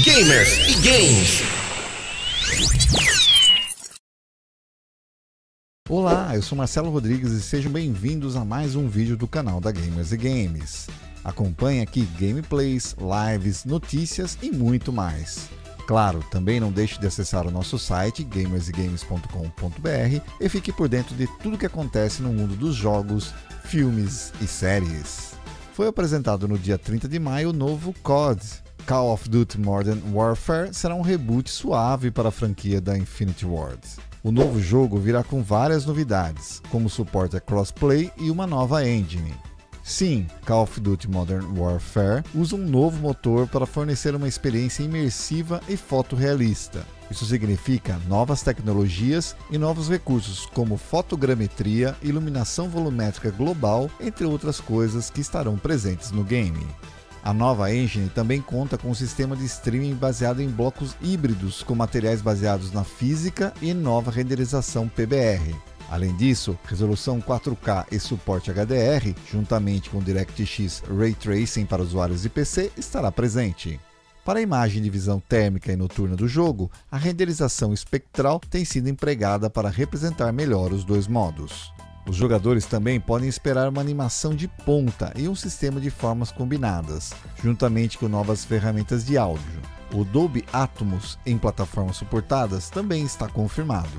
Gamers e Games. Olá, eu sou Marcelo Rodrigues e sejam bem-vindos a mais um vídeo do canal da Gamers e Games. Acompanhe aqui gameplays, lives, notícias e muito mais. Claro, também não deixe de acessar o nosso site gamersegames.com.br e fique por dentro de tudo que acontece no mundo dos jogos, filmes e séries. Foi apresentado no dia 30 de maio o novo COD. Call of Duty Modern Warfare será um reboot suave para a franquia da Infinity Ward. O novo jogo virá com várias novidades, como suporte a crossplay e uma nova engine. Sim, Call of Duty Modern Warfare usa um novo motor para fornecer uma experiência imersiva e fotorrealista. Isso significa novas tecnologias e novos recursos como fotogrametria, iluminação volumétrica global, entre outras coisas que estarão presentes no game. A nova engine também conta com um sistema de streaming baseado em blocos híbridos com materiais baseados na física e nova renderização PBR. Além disso, resolução 4K e suporte HDR, juntamente com DirectX Ray Tracing para usuários de PC, estará presente. Para a imagem de visão térmica e noturna do jogo, a renderização espectral tem sido empregada para representar melhor os dois modos. Os jogadores também podem esperar uma animação de ponta e um sistema de formas combinadas, juntamente com novas ferramentas de áudio. O Dolby Atmos em plataformas suportadas também está confirmado.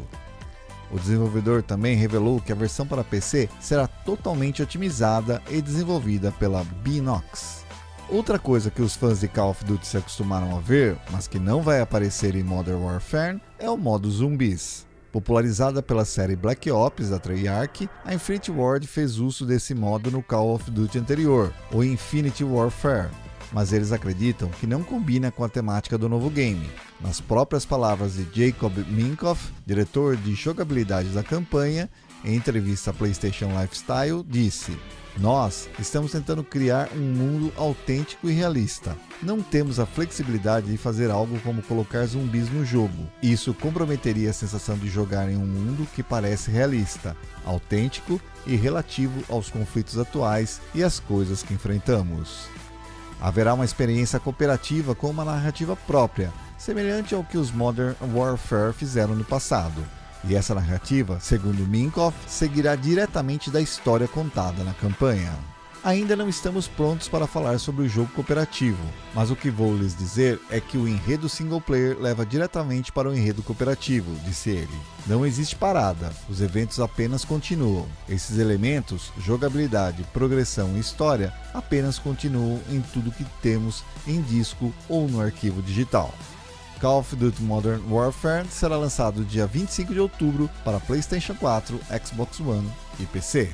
O desenvolvedor também revelou que a versão para PC será totalmente otimizada e desenvolvida pela Beenox. Outra coisa que os fãs de Call of Duty se acostumaram a ver, mas que não vai aparecer em Modern Warfare, é o modo zumbis. Popularizada pela série Black Ops da Treyarch, a Infinity Ward fez uso desse modo no Call of Duty anterior, o Infinity Warfare, mas eles acreditam que não combina com a temática do novo game. Nas próprias palavras de Jacob Minkoff, diretor de jogabilidade da campanha, em entrevista à PlayStation Lifestyle, disse: "Nós estamos tentando criar um mundo autêntico e realista. Não temos a flexibilidade de fazer algo como colocar zumbis no jogo. Isso comprometeria a sensação de jogar em um mundo que parece realista, autêntico e relativo aos conflitos atuais e às coisas que enfrentamos." Haverá uma experiência cooperativa com uma narrativa própria, semelhante ao que os Modern Warfare fizeram no passado. E essa narrativa, segundo Minkoff, seguirá diretamente da história contada na campanha. Ainda não estamos prontos para falar sobre o jogo cooperativo, mas o que vou lhes dizer é que o enredo single player leva diretamente para o enredo cooperativo, disse ele. Não existe parada, os eventos apenas continuam. Esses elementos, jogabilidade, progressão e história, apenas continuam em tudo que temos em disco ou no arquivo digital. Call of Duty Modern Warfare será lançado dia 25 de outubro para PlayStation 4, Xbox One e PC.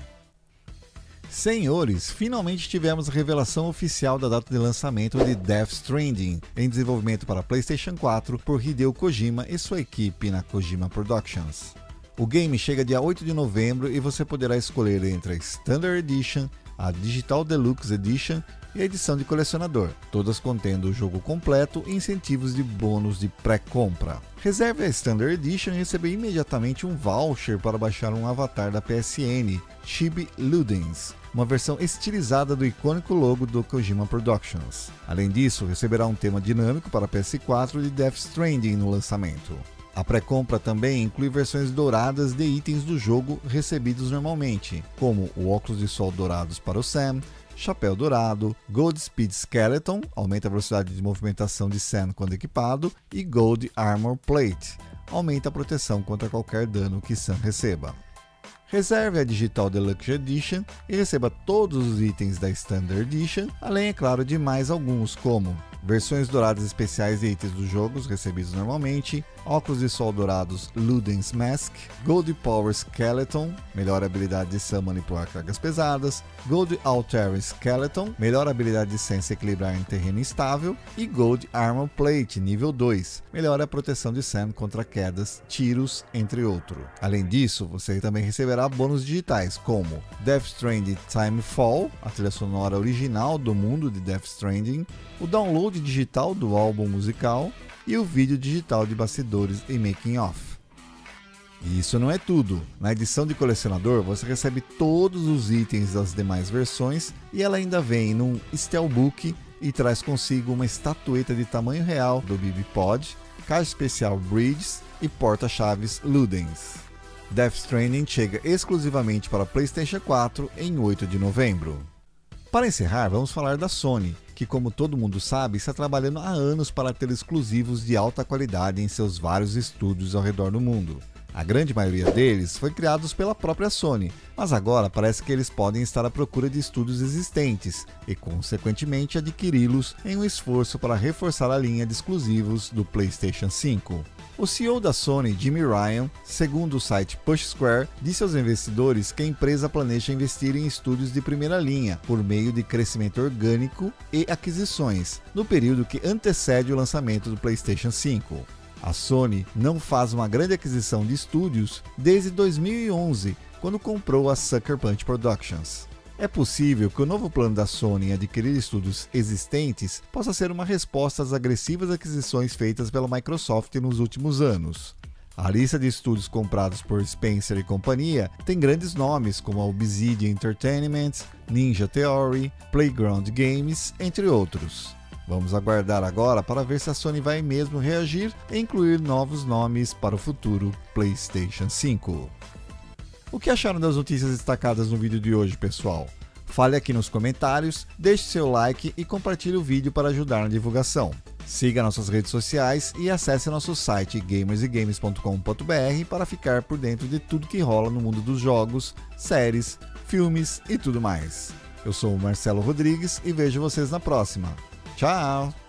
Senhores, finalmente tivemos a revelação oficial da data de lançamento de Death Stranding, em desenvolvimento para PlayStation 4 por Hideo Kojima e sua equipe na Kojima Productions. O game chega dia 8 de novembro e você poderá escolher entre a Standard Edition, a Digital Deluxe Edition e a edição de colecionador, todas contendo o jogo completo e incentivos de bônus de pré-compra. Reserve a Standard Edition e receba imediatamente um voucher para baixar um avatar da PSN, Chibi Ludens, uma versão estilizada do icônico logo do Kojima Productions. Além disso, receberá um tema dinâmico para PS4 de Death Stranding no lançamento. A pré-compra também inclui versões douradas de itens do jogo recebidos normalmente, como o óculos de sol dourados para o Sam, chapéu dourado, Gold Speed Skeleton, aumenta a velocidade de movimentação de Sam quando equipado, e Gold Armor Plate, aumenta a proteção contra qualquer dano que Sam receba. Reserve a Digital Deluxe Edition e receba todos os itens da Standard Edition, além, é claro, de mais alguns, como versões douradas especiais de itens dos jogos recebidos normalmente, óculos de sol dourados Ludens Mask, Gold Power Skeleton, melhor habilidade de Sam manipular cargas pesadas, Gold Altair Skeleton, melhor habilidade de Sam se equilibrar em terreno instável, e Gold Armor Plate nível 2, melhora a proteção de Sam contra quedas, tiros, entre outros. Além disso, você também receberá bônus digitais como Death Stranding Timefall, a trilha sonora original do mundo de Death Stranding, o download digital do álbum musical e o vídeo digital de bastidores e making off. E isso não é tudo. Na edição de colecionador você recebe todos os itens das demais versões e ela ainda vem num Steelbook e traz consigo uma estatueta de tamanho real do BB-Pod, caixa especial Bridges e porta-chaves Ludens. Death Stranding chega exclusivamente para PlayStation 4 em 8 de novembro. Para encerrar, vamos falar da Sony, que, como todo mundo sabe, está trabalhando há anos para ter exclusivos de alta qualidade em seus vários estúdios ao redor do mundo. A grande maioria deles foi criados pela própria Sony, mas agora parece que eles podem estar à procura de estúdios existentes e, consequentemente, adquiri-los em um esforço para reforçar a linha de exclusivos do PlayStation 5. O CEO da Sony, Jimmy Ryan, segundo o site Push Square, disse aos investidores que a empresa planeja investir em estúdios de primeira linha por meio de crescimento orgânico e aquisições, no período que antecede o lançamento do PlayStation 5. A Sony não faz uma grande aquisição de estúdios desde 2011, quando comprou a Sucker Punch Productions. É possível que o novo plano da Sony em adquirir estúdios existentes possa ser uma resposta às agressivas aquisições feitas pela Microsoft nos últimos anos. A lista de estúdios comprados por Spencer e companhia tem grandes nomes como a Obsidian Entertainment, Ninja Theory, Playground Games, entre outros. Vamos aguardar agora para ver se a Sony vai mesmo reagir e incluir novos nomes para o futuro PlayStation 5. O que acharam das notícias destacadas no vídeo de hoje, pessoal? Fale aqui nos comentários, deixe seu like e compartilhe o vídeo para ajudar na divulgação. Siga nossas redes sociais e acesse nosso site gamersegames.com.br para ficar por dentro de tudo que rola no mundo dos jogos, séries, filmes e tudo mais. Eu sou o Marcelo Rodrigues e vejo vocês na próxima. Tchau!